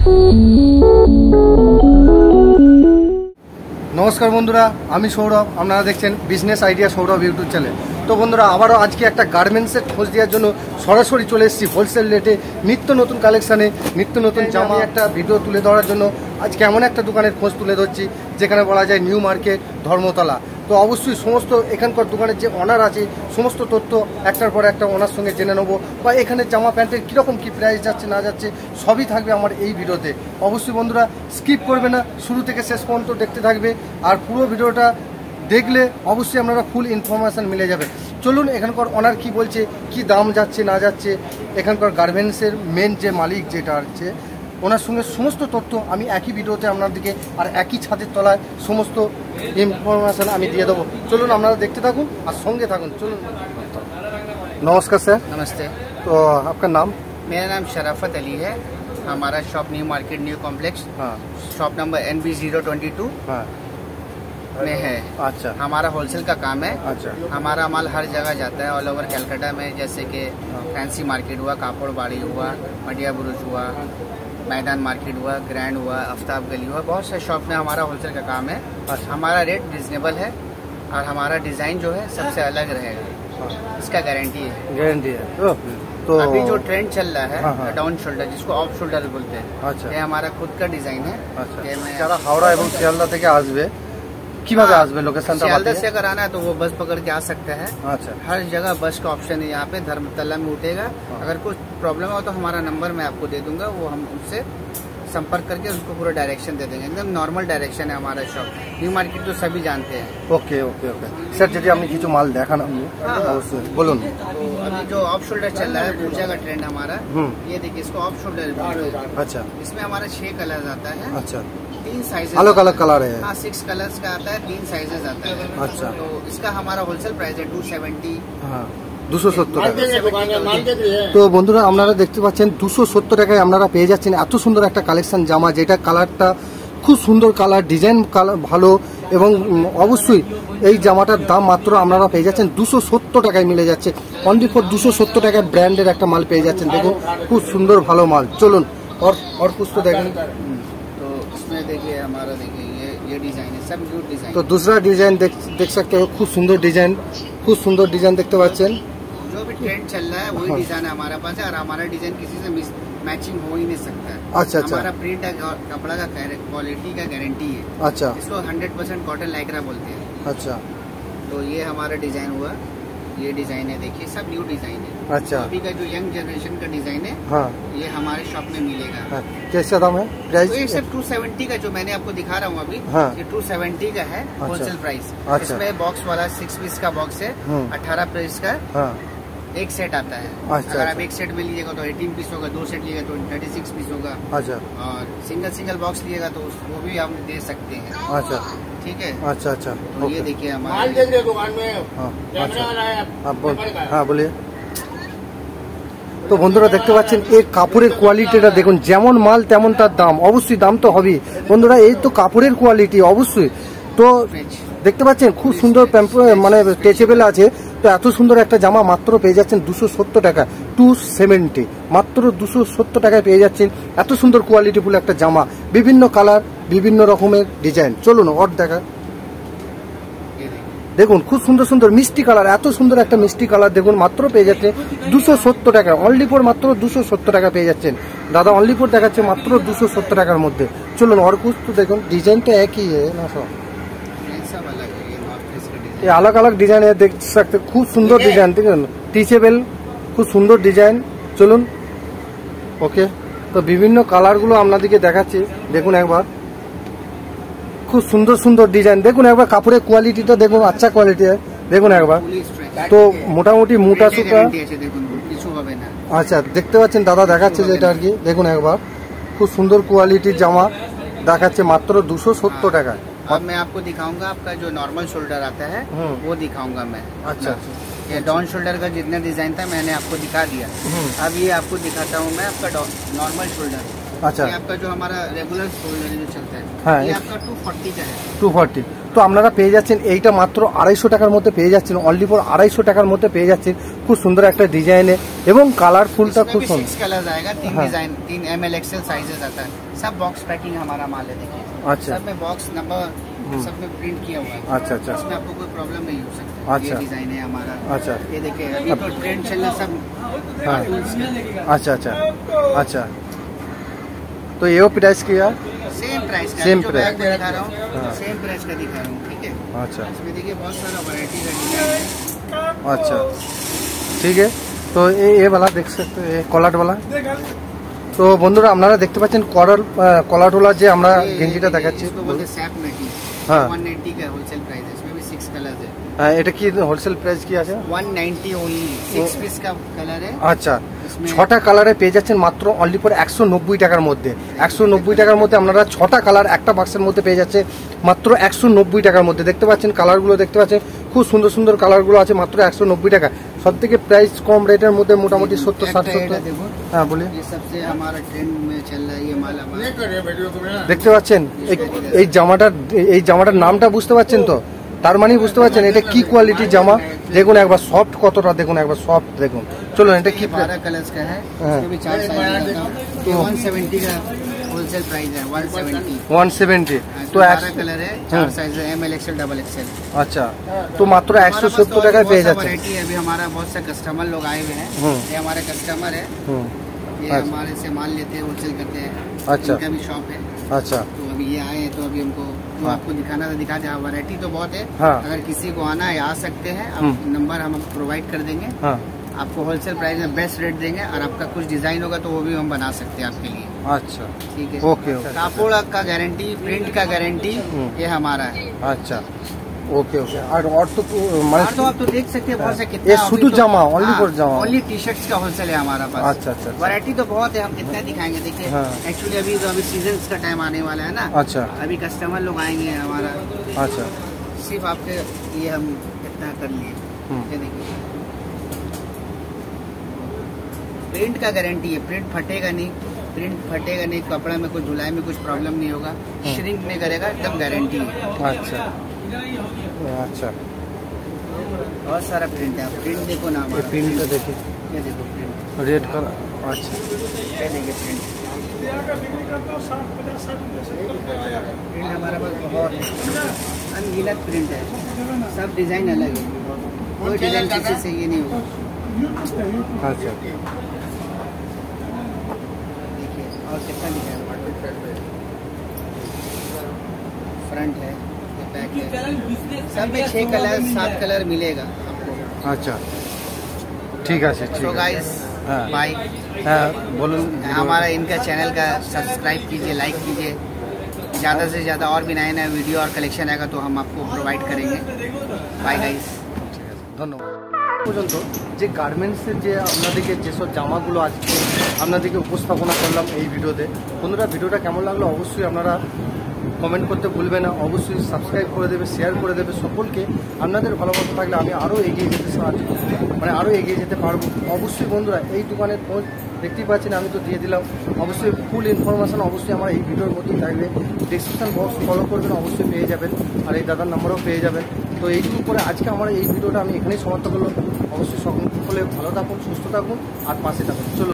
नमस्कार बंधुरा, आमी सौरभ, आपनारा देखছেন business idea Saurabh YouTube channel. तो बंधुरा आबारो आज के एक गार्मेंट्सের खोज দেওয়ার জন্য সরাসরি চলে এসেছি হোলসেল রেটে নিত্য নতুন কালেকশনে নিত্য নতুন জামা একটা ভিডিও তুলে ধরার জন্য আজকে এমন একটা দোকানের খোঁজ তুলে ধরছি যেখানে বলা যায় নিউ মার্কেট ধর্মতলা। তো অবশ্যই সমস্ত এখানকার দোকানের যে অনার আছে সমস্ত তথ্য একটার পর একটা ওনার সঙ্গে জেনে নেবো, বা এখানে জামা প্যান্টের কীরকম কী প্রাইস যাচ্ছে না যাচ্ছে সবই থাকবে আমার এই ভিডিওতে। অবশ্যই বন্ধুরা স্কিপ করবে না, শুরু থেকে শেষ পর্যন্ত দেখতে থাকবে, আর পুরো ভিডিওটা দেখলে অবশ্যই আপনারা ফুল ইনফরমেশান মিলে যাবে। চলুন এখানকার ওনার কি বলছে, কি দাম যাচ্ছে না যাচ্ছে, এখানকার গার্মেন্টসের মেন যে মালিক যেটা আছে ওনার সঙ্গে সমস্ত তথ্য আমি একই ভিডিওতে আপনাদেরকে আর একই ছাদের তলায় সমস্ত ইনফরমেশান আমি দিয়ে দেবো। চলুন আপনারা দেখতে থাকুন আর সঙ্গে থাকুন। চলুন। नमस्कार सर। नमस्ते। तो आपका नाम? मेरा नाम शराफत अली है। हमारा shop new market new complex, हाँ, शॉप नंबर NB022 हाँ, में है। अच्छा, हमारा होलसेल का काम है। अच्छा, हमारा माल हर जगह जाता है, ऑल ओवर कलकत्ता में, जैसे कि फैंसी मार्केट हुआ, कापड़ बाड़ी हुआ, मटिया बुरुज हुआ, मैदान मार्केट हुआ, ग्रैंड हुआ, आफ्ताब गली हुआ, बहुत से शॉप में हमारा होलसेल का काम है। अच्छा। हमारा रेट रिजनेबल है और हमारा डिज़ाइन जो है सबसे अलग रहेगा, इसका गारंटी है। गारंटी है। तो अभी जो ट्रेंड चल रहा है हाँ, हाँ, डाउन शोल्डर, जिसको ऑफ शोल्डर बोलते हैं, अच्छा, ये हमारा खुद का डिजाइन है। अच्छा। ये मैं যারা হাওড়া এবং শিয়ালদা থেকে আসবে কিভাবে আসবে লোকেশনটা सियालदा बताइए। से अगर आना है तो वो बस पकड़ के आ सकते हैं। अच्छा, हर जगह बस का ऑप्शन है, यहाँ पे धर्मतला में उठेगा। हाँ। अगर कुछ प्रॉब्लम हो तो हमारा नंबर मैं आपको दे दूंगा, वो हम उससे संपर्क करके उसको पूरा डायरेक्शन दे देंगे। एकदम नॉर्मल डायरेक्शन है हमारा शॉप। न्यू मार्केट तो सभी जानते हैं। ওকে ওকে ওকে স্যার, যদি আপনি কিছু মাল দেখান আপনি हाँ। অবশ্যই বলুন। तो अभी जो ऑफ शोल्डर चल रहा है पूजा का ट्रेंड हमारा, ये देखिए इसको ऑफ शोल्डर, अच्छा इसमें हमारा 6 कलर आता है, अच्छा, 3 साइज अलग अलग कलर है। हाँ, 6 कलर्स का आता है, 3 साइजेस आता है। अच्छा। तो इसका हमारा होलसेल प्राइस है 270। হ্যাঁ, 270 টাকা। তো বন্ধুরা আপনারা দেখতে পাচ্ছেন 270 টাকায় আপনারা পেয়ে যাচ্ছেন এত সুন্দর একটা কালেকশন জামা, যেটা কালারটা খুব সুন্দর কালার, ডিজাইন কালার ভালো, এবং অবশ্যই এই জামাটার দাম মাত্র আপনারা পেয়ে যাচ্ছেন 270 টাকায় মিলে যাচ্ছে। অনলি ফর 270 টাকায় ব্র্যান্ডের একটা মাল পেয়ে যাচ্ছেন। দেখুন খুব সুন্দর ভালো মাল। চলুন और कुछ तो देखें। तो इसमें देखिए हमारा देखिए ये डिजाइन है, सब न्यू डिजाइन। तो दूसरा डिजाइन देख सकते हो, खूब सुंदर डिजाइन देखते पाচ্ছেন। जो भी ट्रेंड चल रहा है वही हाँ। डिजाइन हमारे पास है, और हमारा डिजाइन किसी से मैचिंग हो ही नहीं सकता है। अच्छा, अच्छा। हमारा प्रिंट है, कपड़ा का क्वालिटी का गारंटी है। अच्छा, इसको 100% कॉटन लाइक्रा बोलते हैं। अच्छा, तो ये हमारा डिजाइन हुआ, ये डिजाइन है, देखिए सब न्यू डिजाइन है। अच्छा, अभी का जो यंग जनरेशन का डिजाइन है, हाँ, ये हमारे शॉप में मिलेगा। हाँ। कैसा दाम है प्राइस? तो ये सिर्फ 270 का जो मैंने आपको दिखा रहा हूँ अभी, हाँ। ये 270 का है होलसेल प्राइस। अच्छा। इसमें बॉक्स वाला 6 पीस का बॉक्स है, 18 पीस का हाँ, एक सेट आता है। अच्छा, अगर आप अच्छा। एक सेट में लीजिएगा तो 18 पीस होगा, 2 सेट लीजिएगा तो 36 पीस होगा, अच्छा, और सिंगल बॉक्स लीजिएगा तो वो भी हम दे सकते हैं। अच्छा, ठीक है। अच्छा, अच्छा, तो ये ओके, देखिए हमारा दुकान में हाँ, अच्छा, हाँ बोलिए। তো বন্ধুরা দেখতে পাচ্ছেন এই কাপড়ের কোয়ালিটিটা দেখুন, যেমন মাল তেমন তার দাম, অবশ্যই দাম তো হবেই বন্ধুরা। এই তো কাপড়ের কোয়ালিটি অবশ্যই। তো দেখতে পাচ্ছেন খুব সুন্দর মানে স্ট্রেচেবল আছে। তো এত সুন্দর একটা জামা মাত্র পেয়ে যাচ্ছেন 270 টাকা, 270 মাত্র 270 টাকায় পেয়ে যাচ্ছেন এত সুন্দর কোয়ালিটিফুল একটা জামা, বিভিন্ন কালার বিভিন্ন রকমের ডিজাইন। চলুন ওর দেখা দেখুন, খুব সুন্দর মিষ্টি কালার, এত সুন্দর একটা মিষ্টি কালার দেখুন মাত্র পেয়ে যাচ্ছে 270 টাকা। অনলি ফর মাত্র 270 টাকা পেয়ে যাচ্ছেন দাদা, অনলি ফর দেখাচ্ছে মাত্র 270 টাকার মধ্যে। চলুন और कुछ तो দেখুন, ডিজাইনটা একই না সব ये अलग अलग डिजाइन है, देख सकते खूब सुंदर डिजाइन, देखুন টিচেবল খুব সুন্দর ডিজাইন। চলুন ওকে। তো বিভিন্ন কালারগুলো আপনাদেরকে দেখাচ্ছি, দেখুন একবার খুব সুন্দর ডিজাইন দেখুন একবার, কাপড়ের কোয়ালিটিটা দেখুন, আচ্ছা কোয়ালিটি দেখুন একবার। তো মোটামুটি মোটা সুতা, আচ্ছা দেখতে পাচ্ছেন দাদা দেখাচ্ছে যেটা আর কি, দেখুন একবার খুব সুন্দর কোয়ালিটির জামা দেখাচ্ছে মাত্র 270 টাকায়। अब मैं आपको दिखाऊंगा आपका जो नॉर्मल शोल्डर आता है वो दिखाऊंगा मैं। अच्छा, ये डाउन शोल्डर का जितना डिजाइन था मैंने आपको दिखा दिया। अब ये आपको दिखाता हूँ मैं आपका नॉर्मल शोल्डर। अच्छा। ये आपका जो हमारा रेगुलर शोल्डर जो चलता है, हाँ, ये आपका 240 का है। 240। তো আপনারা পেয়ে যাচ্ছেন এইটা মাত্র 250 টাকার মধ্যে পেয়ে যাচ্ছেন, অনলি ফর 250 টাকার মধ্যে পেয়ে যাচ্ছেন। খুব সুন্দর একটা ডিজাইনে এবং কালারফুলটা খুব इसमें भी সুন্দর। 6 कलर आएगा, 3 हाँ। डिजाइन, 3 ML XL साइजेस आता है। सब बॉक्स पैकिंग हमारा माल है, देखिए अच्छा। सब में बॉक्स नंबर सब में प्रिंट किया हुआ है। अच्छा अच्छा इसमें आपको कोई प्रॉब्लम नहीं हो सकती। अच्छा। ये डिजाइन है हमारा। अच्छा ये देखिए अभी तो ट्रेंड चल रहा है सब हाँ। cartoons का। अच्छा अच्छा अच्छा। तो ये प्राइस क्या? सेम प्राइस का, Same जो price। बैग में दिखा रहा हाँ। हूँ सेम प्राइस का दिखा रहा हूँ, ठीक है। अच्छा इसमें देखिए बहुत सारा वैरायटी का डिजाइन है। अच्छा ঠিক আছে। তো এ वाला देख सकते हो, কলার वाला। তো বন্ধুরা আপনারা দেখতে পাচ্ছেন কলারওয়ালা যে আমরা ये গেঞ্জিটা देखिए, দেখাচ্ছি। इसको बोलते हैं सैप मैटी। हाँ। 190 का होलसेल प्राइस है, इसमें भी 6 कलर है। এটা কি হোলসেল প্রাইস কি আছে? 190 ओनली, 6 पीस का कलर है। আচ্ছা, इसमें 6টা কালারে পেয়ে যাচ্ছেন মাত্র অনলি ফর 190 টাকার মধ্যে। 190 টাকার মধ্যে আপনারা 6টা কালার একটা বাক্সের মধ্যে পেয়ে যাচ্ছে মাত্র 190 টাকার মধ্যে। দেখতে পাচ্ছেন কালারগুলো, দেখতে পাচ্ছেন খুব সুন্দর সুন্দর কালারগুলো আছে মাত্র 190 টাকা। সব থেকে প্রাইস কম রেটের মধ্যে মোটামুটি 70-60। देखो হ্যাঁ বলি। ये सबसे हमारा ट्रेंड में चल रहा है, ये माल हमारा। দেখতে পাচ্ছেন এই জামাটার নামটা বুঝতে পারছেন তো? তার মানে বুঝতে পারছেন এটা কি কোয়ালিটির জামা। দেখুন একবার সফট কতটা, দেখুন একবার সফট দেখুন। চলুন এটা কি 12 कलर्स का है, इसमें भी 4 साइज है। ये 170 का होलसेल प्राइस है, 170। 170। তো 12 कलर है, 4 साइज है, ML XL डबल XL। আচ্ছা, তো মাত্র 170 টাকায় পেয়ে যাচ্ছে। वैरायटी है, अभी हमारा बहुत से कस्टमर लोग आए हुए हैं। ये हमारे कस्टमर है, ये अच्छा। हमारे से माल लेते हैं, होलसेल करते हैं। अच्छा। इनका भी शॉप है। আচ্ছা तो अभी ये आए हैं, तो अभी हमको जो हाँ। आपको दिखाना था दिखा दिया। वैरायटी तो बहुत है। हाँ। अगर किसी को आना है आ सकते हैं, आप नंबर हम प्रोवाइड कर देंगे। হ্যাঁ आपको होलसेल प्राइस में बेस्ट रेट देंगे, और आपका कुछ डिजाइन होगा तो वो भी हम बना सकते हैं आपके लिए, আচ্ছা ठीक है। ओके ओके कापड़ का गारंटी, प्रिंट का गारंटी ये हमारा है। আচ্ছা ওকে ওকে। আর তো মানে और तो आप तो देख सकते हैं बहुत से ये कितना। शुद्ध जामा, only for जामा। ओनली टी शर्ट्स का होलसेल है हमारा पास। अच्छा अच्छा अच्छा। वैरायटी तो बहुत है, हम कितना दिखाएंगे। देखिए हाँ। एक्चुअली अभी तो अभी सीजन का टाइम आने वाला है ना, अच्छा अभी कस्टमर लोग आएंगे हमारा। अच्छा सिर्फ आपके ये हम इतना कर लिए। ये देखिए प्रिंट का गारंटी है, प्रिंट फटेगा नहीं, प्रिंट फटेगा नहीं, कपड़ा में कुछ धुलाई में कुछ प्रॉब्लम नहीं होगा, श्रिंक नहीं करेगा, एकदम गारंटी है। अच्छा अच्छा। बहुत सारा प्रिंट है, प्रिंट देखो ना ये हमारा। प्रिंटটা দেখি, ये देखो प्रिंट, রেড কালার। আচ্ছা ये देखिए प्रिंट। प्रिंट हमारे पास बहुत है, अनगिनत प्रिंट है, सब डिजाइन अलग है, कोई डिजाइन किसी से ये नहीं होगा। আচ্ছা देखिए और कितना लिखा है, फ्रंट है, ये बैक है, सब में 6 कलर 7 कलर मिलेगा आपको। আচ্ছা ঠিক আছে ঠিক तो আছে। गाइस हाँ। बाय। হ্যাঁ বলুন। हमारा इनका चैनल का सब्सक्राइब कीजिए, लाइक कीजिए, ज़्यादा से ज़्यादा और भी नया नया वीडियो और कलेक्शन आएगा तो हम आपको प्रोवाइड करेंगे। Bye guys. ঠিক আছে, ধন্যবাদ। পর্যন্ত যে গার্মেন্টসের যে আপনাদেরকে যেসব জামাগুলো আজকে আপনাদেরকে উপস্থাপনা করলাম এই ভিডিওতে, বন্ধুরা ভিডিওটা কেমন লাগলো অবশ্যই আপনারা কমেন্ট করতে ভুলবে না, অবশ্যই সাবস্ক্রাইব করে দেবে, শেয়ার করে দেবে সকলকে। আপনাদের ভালোবাসা থাকলে আমি আরও এগিয়ে যেতে সাহায্য মানে আরও এগিয়ে যেতে পারবো। অবশ্যই বন্ধুরা এই দোকানের খোঁজ দেখতেই পাচ্ছেন, আমি তো দিয়ে দিলাম। অবশ্যই ফুল ইনফরমেশান অবশ্যই আমার এই ভিডিওর মধ্যেই থাকবে, ডিসক্রিপশান বক্স ফলো করবেন, অবশ্যই পেয়ে যাবেন, আর এই দাদার নাম্বারও পেয়ে যাবেন। তো এইটুকু করে আজকে আমার এই ভিডিওটা আমি এখানেই সমাপ্ত করলাম। অবশ্যই সকলে ভালো থাকুন, সুস্থ থাকুন, আর পাশে থাকুন। চলো।